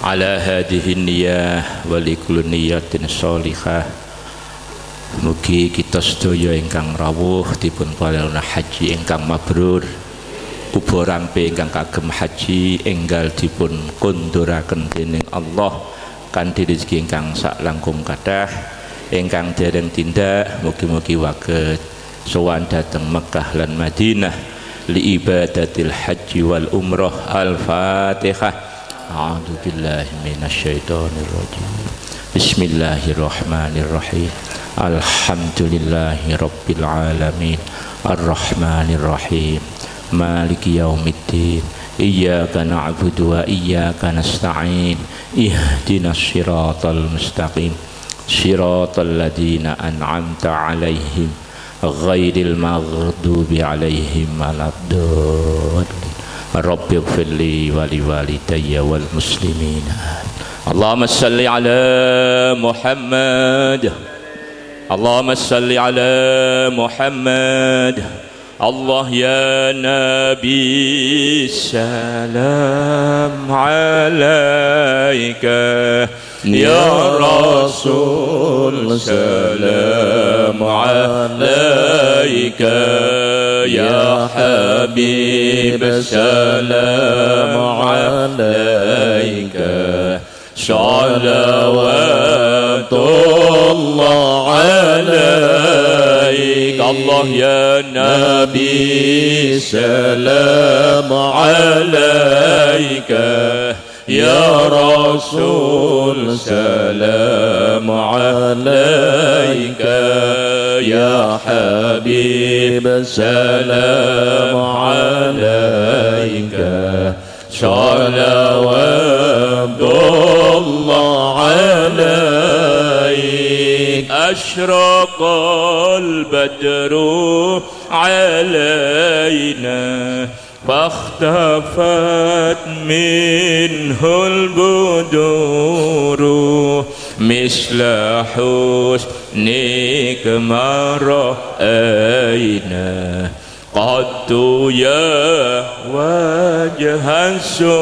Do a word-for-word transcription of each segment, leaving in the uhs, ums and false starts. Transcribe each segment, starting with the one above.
ala hadhihi niyah wa likulli niyatin sholihah. Mugi kita sedaya ingkang rawuh dipun paringna haji ingkang mabrur, uga rampe ingkang kagem haji enggal dipun konduraken dening Allah kanthi rezeki ingkang sak langkung kathah ingkang dereng tindak. Mugi-mugi waget sowan dhateng Mekkah lan Madinah li ibadatil haji wal umrah. Al-Fatihah. A'udzu billahi minasyaitonir rajim. Bismillahirrahmanirrahim. Alhamdulillahi rabbil alamin. Ar-Rahmanir Rahim. Maliki yaumiddin. Iyyaka na'budu wa iyyaka nasta'in. Ihdinas siratal mustaqim. Siratal ladzina an'amta 'alaihim ghairil maghdubi 'alaihim waladdallin. Rabbi ighfirli wa liwalidayya wal muslimin. Allahumma salli ala Muhammad. Allahumma salli ala Muhammad. Allah ya Nabi salam alaika, ya Rasul salam alaika, ya Habib salam alaika, salawatullah alaika. Allah ya Nabi salam alaika, ya Rasul salam alaika, ya Habib salam alaika, salawatullah alaik. Ashraqal badru alaina fakhtafat minhul buduru misla husnik mara'ayna qaddu ya wajhan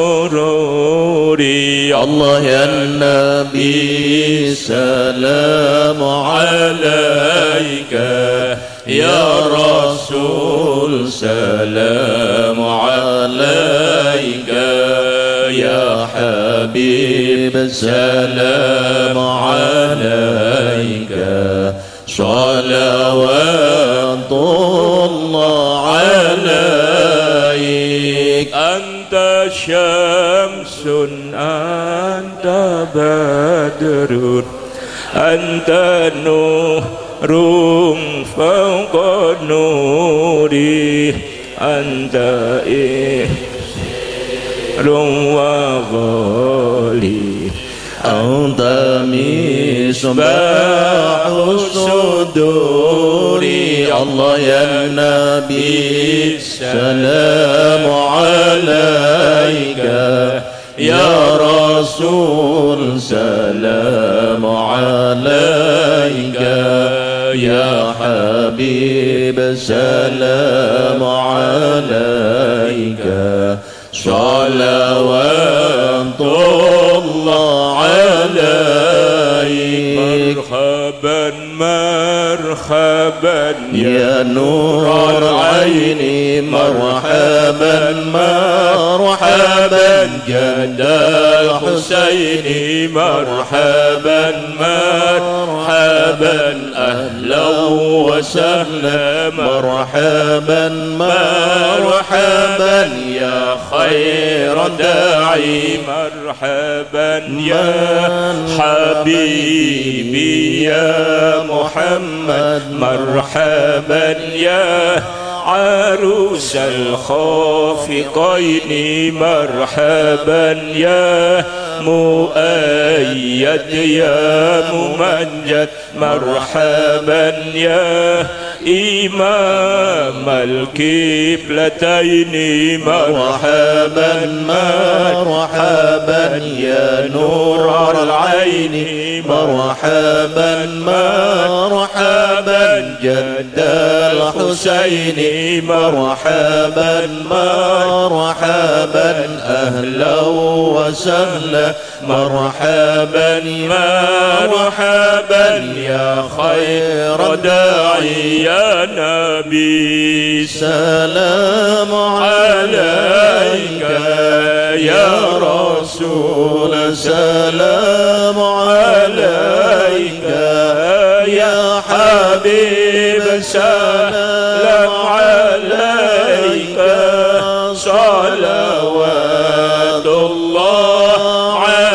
sururi. Allah ya Nabi salam alaika, ya Rasul salam alaika, ya Habib salam alaika, salawatullah alaik. Anta syamsun anta badrun anta nurum fawqa nuri anta ihrun wa ghali anta misbahus suduri. Allah ya Nabi salam alaika, ya Rasul salam alaika, ya Habib salam alaika, salawatullah alaik. Marhaban marhaban ya nur al-aini, marhaban marhaban jadal Husaini, marhaban marhaban ahlan wa sahlan, marhaban marhaban ya khairan da'i, marhaban ya habibi ya Muhammad, marhaban ya عروس الخافقين، مرحبا يا مؤيد يا ممجد، مرحبا يا إمام القبلتين، مرحبا مرحبا يا نور العين، مرحبا مرحبا جد جد الحسين مرحبا مرحبا أهلا وسهلا مرحبا مرحبا يا خير داعي يا نبي سلام عليك يا رسول سلام عليك يا حبيب سلام عليك صلوات الله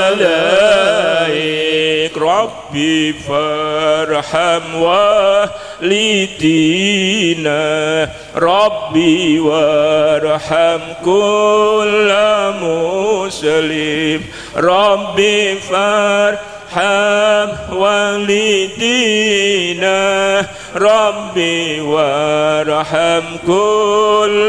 عليك ربي فارحم والدينا ربي وارحم كل مسلم ربي فارحم والدينا ربي وارحم كل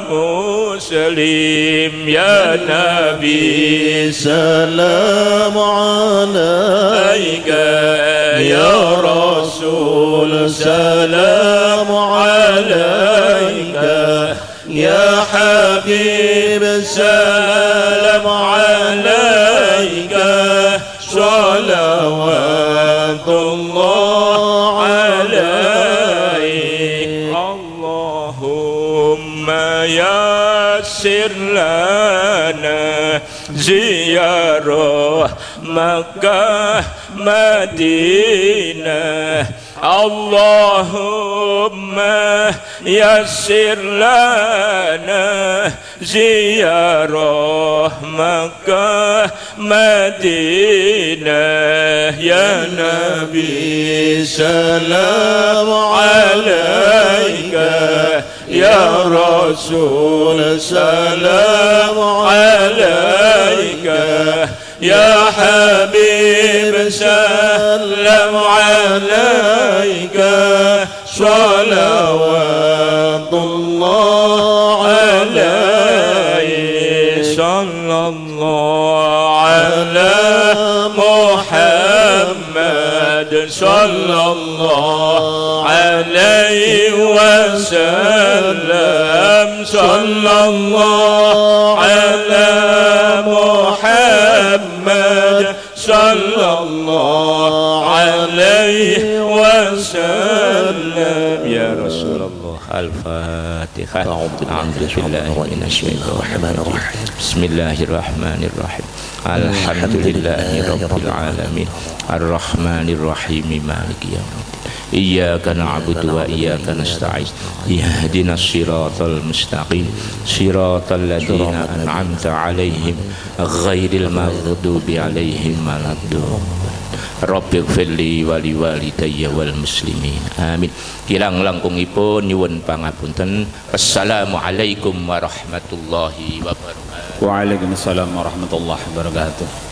مسلم يا نبي سلام عليك يا رسول سلام عليك يا حبيب سلام عليك صلوات الله عليك اللهم يسر لنا زيارة مكة مدينة اللهم يسر لنا زيارة مكة مدينة يا نبي سلام عليك يا رسول سلام عليك يا حبيب سلام عليك صلوات الله عليك صلى الله على محمد صلى الله عليه وسلم صلى الله على محمد صلى الله عليه وسلم يا رسول الله الفاتحة أعوذ بالله من الشيطان الرجيم بسم الله الرحمن الرحيم الحمد لله رب العالمين الرحمن الرحيم مالك يوم الدين إياك نعبد وإياك نستعين اهدنا الصراط المستقيم صراط الذين أنعمت عليهم غير المغضوب عليهم ولا الضالين Rabbi gfirli wali walidayya wal muslimin amin. Kirang langkungipun nyuwun pangapunten. Assalamualaikum warahmatullahi wabarakatuh. Waalaikumsalam warahmatullahi wabarakatuh.